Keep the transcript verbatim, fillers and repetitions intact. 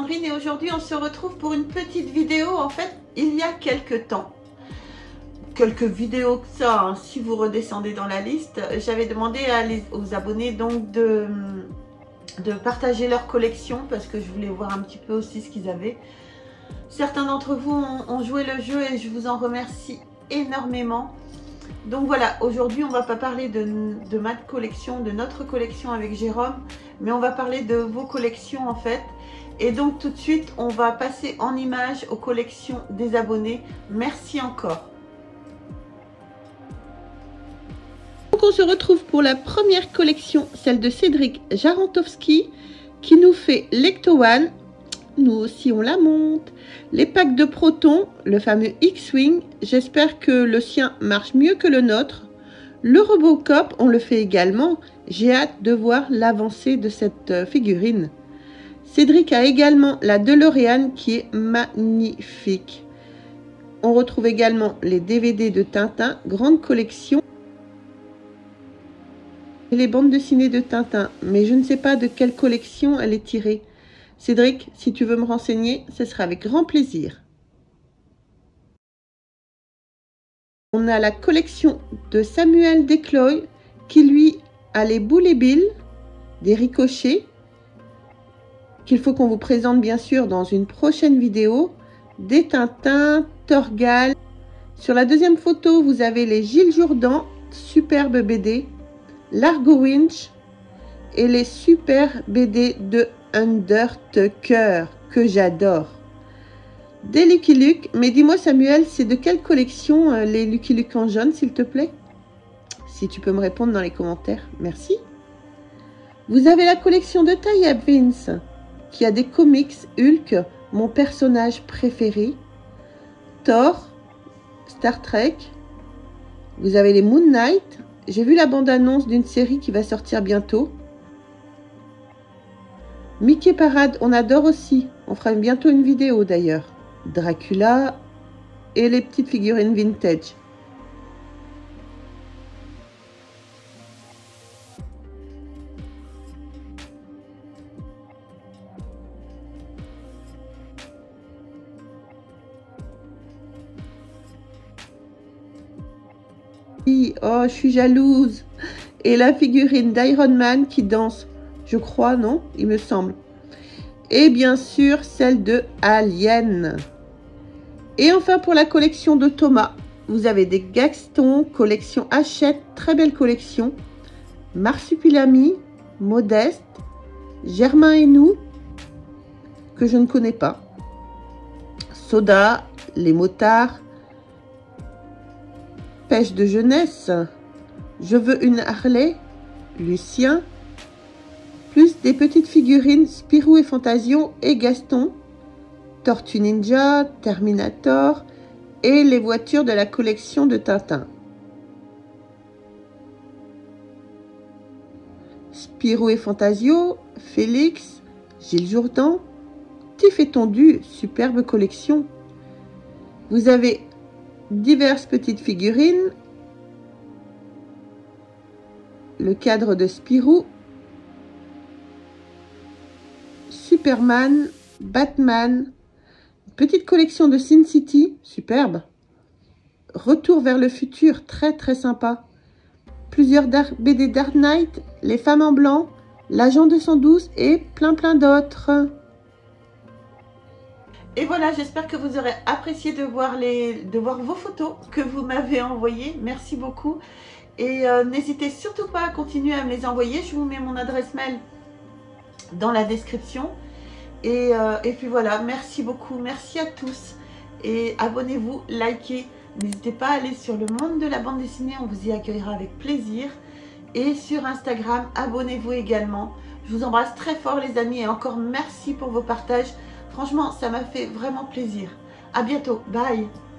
Sandrine et aujourd'hui on se retrouve pour une petite vidéo. En fait, il y a quelques temps, quelques vidéos que ça, hein, si vous redescendez dans la liste, j'avais demandé à les, aux abonnés donc de, de partager leur collection parce que je voulais voir un petit peu aussi ce qu'ils avaient. Certains d'entre vous ont, ont joué le jeu et je vous en remercie énormément. Donc voilà, aujourd'hui on va pas parler de, de ma collection, de notre collection avec Jérôme, mais on va parler de vos collections en fait. Et donc tout de suite on va passer en images aux collections des abonnés. Merci encore. Donc on se retrouve pour la première collection, celle de Cédric Jarentowski, qui nous fait l'Ecto One. Nous aussi on la monte. Les packs de Proton, le fameux X-Wing, j'espère que le sien marche mieux que le nôtre. Le Robocop, on le fait également. J'ai hâte de voir l'avancée de cette figurine. Cédric a également la DeLorean qui est magnifique. On retrouve également les D V D de Tintin, grande collection. Et les bandes dessinées de Tintin, mais je ne sais pas de quelle collection elle est tirée. Cédric, si tu veux me renseigner, ce sera avec grand plaisir. On a la collection de Samuel Descloy qui lui a les Bull et Bill, des ricochets, qu'il faut qu'on vous présente bien sûr dans une prochaine vidéo, des Tintins, Torgal. Sur la deuxième photo, vous avez les Gilles Jourdan, superbe B D, Largo Winch et les super B D de Undertaker que j'adore. Des Lucky Luke, mais dis-moi Samuel, c'est de quelle collection euh, les Lucky Luke en jaune s'il te plaît? Si tu peux me répondre dans les commentaires, merci. Vous avez la collection de Ty Vince qui a des comics Hulk, mon personnage préféré, Thor, Star Trek. Vous avez les Moon Knight. J'ai vu la bande-annonce d'une série qui va sortir bientôt. Mickey Parade, on adore aussi. On fera bientôt une vidéo d'ailleurs. Dracula et les petites figurines vintage. Oh, je suis jalouse. Et la figurine d'Iron Man qui danse. Je crois, non? Il me semble. Et bien sûr, celle de Alien. Et enfin, pour la collection de Thomas, vous avez des Gaston, collection Hachette, très belle collection. Marsupilami, Modeste, Germain et nous, que je ne connais pas. Soda, les motards, Pêche de jeunesse, Je veux une Harley, Lucien, plus des petites figurines Spirou et Fantasio et Gaston, Tortue Ninja, Terminator et les voitures de la collection de Tintin. Spirou et Fantasio, Félix, Gilles Jourdan, Tiff et Tondu, superbe collection. Vous avez diverses petites figurines, le cadre de Spirou, Superman, Batman, petite collection de Sin City, superbe, Retour vers le futur, très très sympa, plusieurs B D Dark Knight, Les Femmes en Blanc, L'Agent deux cent douze et plein plein d'autres. Et voilà, j'espère que vous aurez apprécié de voir, les, de voir vos photos que vous m'avez envoyées. Merci beaucoup. Et euh, n'hésitez surtout pas à continuer à me les envoyer. Je vous mets mon adresse mail dans la description. Et, euh, et puis voilà, merci beaucoup. Merci à tous. Et abonnez-vous, likez. N'hésitez pas à aller sur le monde de la bande dessinée. On vous y accueillera avec plaisir. Et sur Instagram, abonnez-vous également. Je vous embrasse très fort les amis. Et encore merci pour vos partages. Franchement, ça m'a fait vraiment plaisir. À bientôt. Bye.